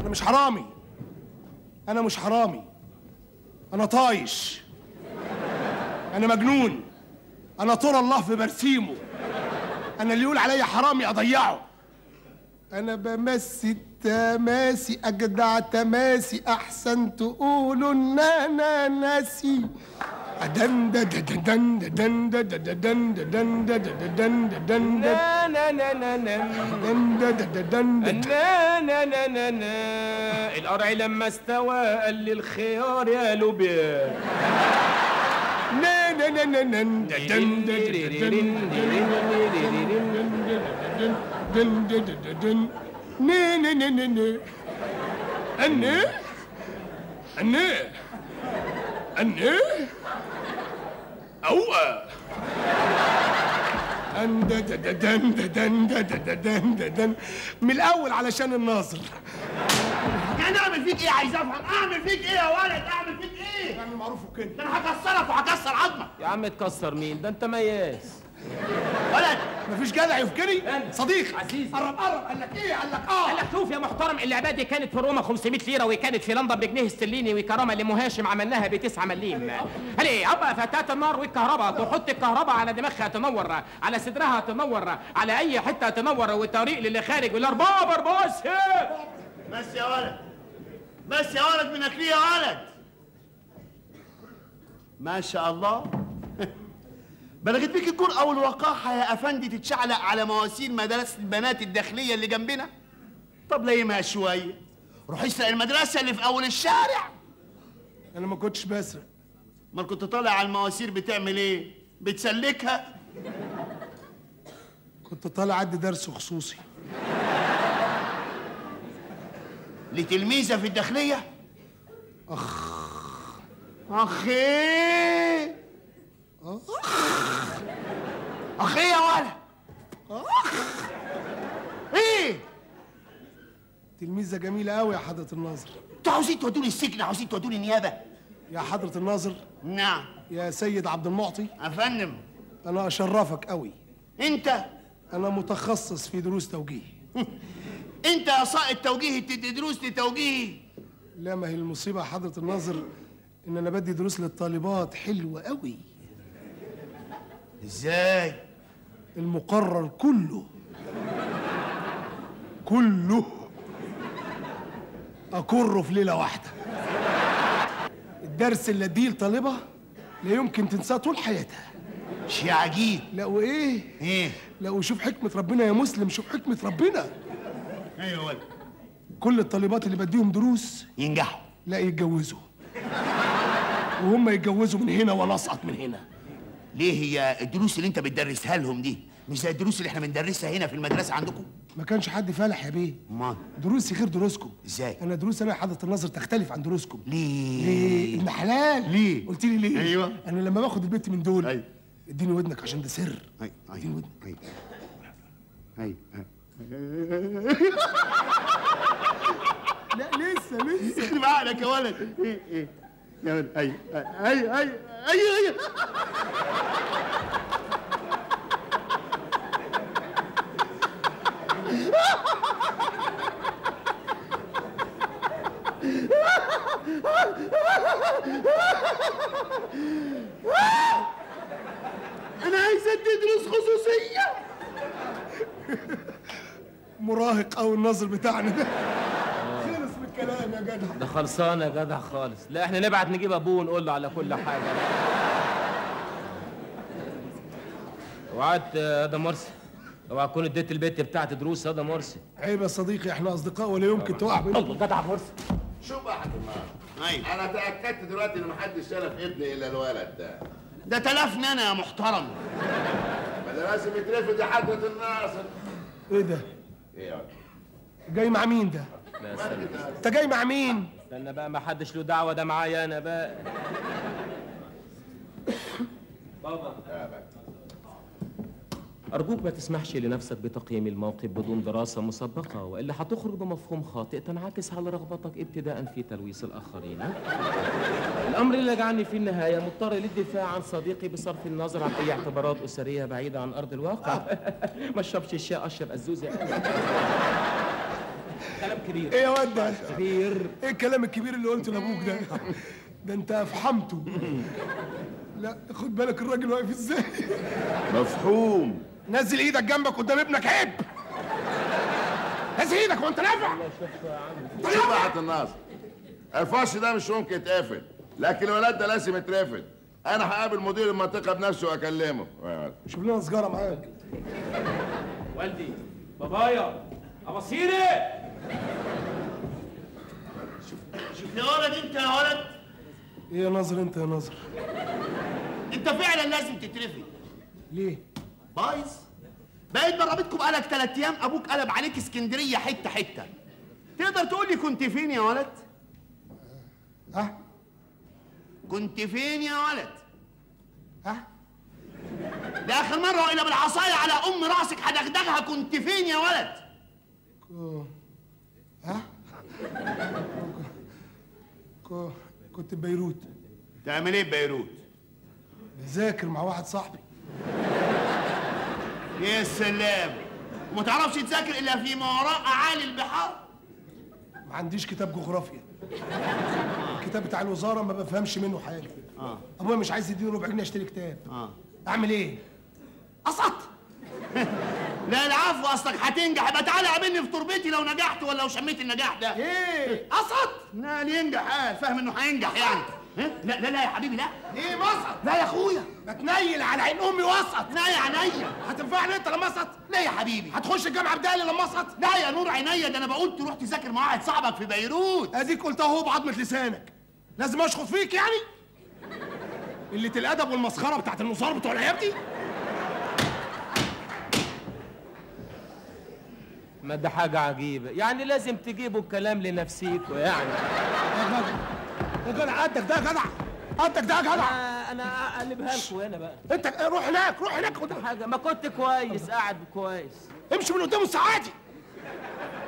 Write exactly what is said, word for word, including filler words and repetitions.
انا مش حرامي، انا مش حرامي، انا طايش، انا مجنون، انا طول الله في برسيمه، انا اللي يقول عليا حرامي اضيعه. انا بمسي التماسي اجدع تماسي، احسن تقولوا ان انا ناسي. دن دن دن دن دن دن دن دن دن نا نا نا نا نا نا نا نا. القرع لما استوى قال لي الخيار يا لوبيا. نا نا نا نا نا دن دن دن دن نا نا نا نا نا أني أني أني أوه دن دن دن دن دن دن دن من الأول علشان الناظر. يعني أعمل فيك إيه؟ عايز أفهم، أعمل فيك إيه يا ولد؟ أعمل فيك إيه؟ اعمل معروف وكده. ده أنا هكسرك وهكسر عظمك. يا عم تكسر مين؟ ده أنت مياس. ولد مفيش جدع يفكري؟ صديق عزيزي قرب قرب. قال لك ايه؟ قال لك اه قال لك شوف يا محترم، اللعبه دي كانت في روما خمسمية ليره، وكانت في لندن بجنيه استرليني، وكرامه لام هاشم عملناها بتسعة مليم. هل ايه ابا فتاه النار والكهرباء، تحط الكهرباء على دماغها تنور، على صدرها تنور، على اي حته تنور، والطريق للي خارج والاربعه بربوس. بس يا ولد، بس يا ولد منك ليه يا ولد؟ ما شاء الله. بلغت بيك الجرأة والوقاحة يا أفندي تتشعلق على مواسير مدارس البنات الداخلية اللي جنبنا؟ طب ليمها شوية، روح اسرق المدرسة اللي في أول الشارع. انا ما كنتش بسرق. امال كنت طالع على المواسير بتعمل إيه؟ بتسلكها؟ كنت طالع أدي درس خصوصي لتلميذة في الداخلية؟ أخ أخي أخ أخي يا ولد. أخ إيه؟ تلميذة جميلة قوي يا حضرة الناظر. أنتوا عاوزين تودوني السجن، عاوزين تودوني النيابة؟ يا حضرة الناظر. نعم. يا سيد عبد المعطي. يا فندم. أنا أشرفك قوي. أنت؟ أنا متخصص في دروس توجيه. أنت يا سائق توجيهي بتدي دروس لتوجيهي؟ لا، ما هي المصيبة يا حضرة الناظر إن أنا بدي دروس للطالبات حلوة قوي. إزاي؟ المقرر كله كله أكره في ليلة واحدة. الدرس اللي أديه لطالبة لا يمكن تنساه طول حياتها. شيء عجيب. لا وإيه؟ إيه؟ لا وشوف حكمة ربنا يا مسلم، شوف حكمة ربنا. أيوة ولد. كل الطالبات اللي بديهم دروس ينجحوا. لا يتجوزوا، وهم يتجوزوا من هنا وأنا أسقط من هنا. ليه هي الدروس اللي أنت بتدرسها لهم دي مش زي الدروس اللي إحنا بندرسها هنا في المدرسة عندكم؟ ما كانش حد فالح يا بيه. امال؟ دروسي غير دروسكم. ازاي؟ انا دروسي انا يا حضرة الناظر تختلف عن دروسكم. ليه؟ ليه؟ ابن حلال. ليه؟ قلت لي ليه؟ ايوه. انا لما باخد البنت من دول ايوه اديني ودنك عشان ده سر. ايوه اديني ودنك. ايوه ايوه لا لسه لسه معاك يا ولد. ايه ايه يا ولد. ايوه ايوه ايوه ايوه أنا عايز أدي دروس خصوصية. مراهق أو الناظر بتاعنا ده خلص من الكلام يا جدع. ده خلصان يا جدع خالص. لا احنا نبعت نجيب ابوه ونقول له على كل حاجة. وعدت يا ده مرسي، اوعى تكون اديت البت بتاعت دروس يا ده مرسي. عيب يا صديقي، احنا أصدقاء ولا يمكن تقع بينا. الله جدع مرسي. شوف بقى يا حاج النهار. أيوه. أنا تأكدت دلوقتي إن محدش شرف ابني إلا الولد ده. ده تلفني أنا يا محترم. ما ده لازم يترفد يا حضرة الناصر. إيه ده؟ إيه يا ولد؟ جاي مع مين ده؟ لا استنى أنت جاي مع مين؟ استنى بقى، ما حدش له دعوة، ده معايا أنا بقى. بابا أرجوك ما تسمحش لنفسك بتقييم الموقف بدون دراسة مسبقة، وإلا هتخرج بمفهوم خاطئ تنعكس على رغبتك ابتداء في تلويث الآخرين. الأمر اللي جعلني في النهاية مضطر للدفاع عن صديقي بصرف النظر عن أي اعتبارات أسرية بعيدة عن أرض الواقع. ما اشربش الشاي، أشرب الزوزة. خلي كلام كبير. ايه يا واد ده؟ كبير. ايه الكلام الكبير اللي قلته لابوك ده؟ ده انت افحمته. لا خد بالك الراجل واقف ازاي. مفهوم. نزل ايدك جنبك قدام ابنك، عيب. نزل ايدك وانت نافع. شوف يا حاج الناصر، الفصل ده مش ممكن يتقفل، لكن الولاد ده لازم يترفد. انا هقابل مدير المنطقه بنفسه واكلمه. شوف لنا سجاره معاك. والدي، بابايا، ابصيري. شوف شوف يا ولد، انت يا ولد. ايه يا ناظر انت يا ناظر؟ انت فعلا لازم تترفد. ليه؟ بايظ. بقيت بربيتكم بقالك ثلاث ايام، ابوك قلب عليك اسكندريه حته حته. تقدر تقول لي كنت فين يا ولد؟ ها؟ كنت فين يا ولد؟ ها؟ ده اخر مره وانا بالعصايه على ام راسك هدغدغها. كنت فين يا ولد؟ ها؟ كو... كنت في بيروت. تعمل ايه في بيروت؟ بذاكر مع واحد صاحبي. يا سلام، وما تعرفش تذاكر الا في ما وراء اعالي البحار؟ ما عنديش كتاب جغرافيا. الكتاب بتاع الوزاره ما بفهمش منه حاجه. اه ابويا مش عايز يديني ربع جنيه اشتري كتاب. اه اعمل ايه؟ اسقط. لا العفو، اصلك هتنجح. يبقى تعالى قابلني في تربتي لو نجحت ولا لو شميت النجاح ده. ايه؟ اسقط؟ لا ينجح. اه فاهم انه هينجح يعني. ها؟ لا لا لا يا حبيبي، لا. ايه مسقط؟ لا يا اخويا، بتنيل على عين امي واسقط. لا يا عينيا. هتنفعني انت لما اسقط؟ لا يا حبيبي. هتخش الجامعه بدالي لما اسقط؟ لا يا نور عينيا، ده انا بقول تروح تذاكر مع واحد صاحبك في بيروت. اديك قلتها اهو بعضمه لسانك. لازم اشخط فيك يعني؟ قله الادب والمسخره بتاعت النصار بتوع العيال دي. ما ده حاجة عجيبة، يعني لازم تجيبوا الكلام لنفسيكوا يعني. يا جدع قدك ده يا جدع، قدك ده يا جدع. انا انا اقلبها لكم هنا بقى. انت روح هناك، روح هناك خد حاجة، ما كنت كويس قاعد كويس. امشي من قدام الساعه دي.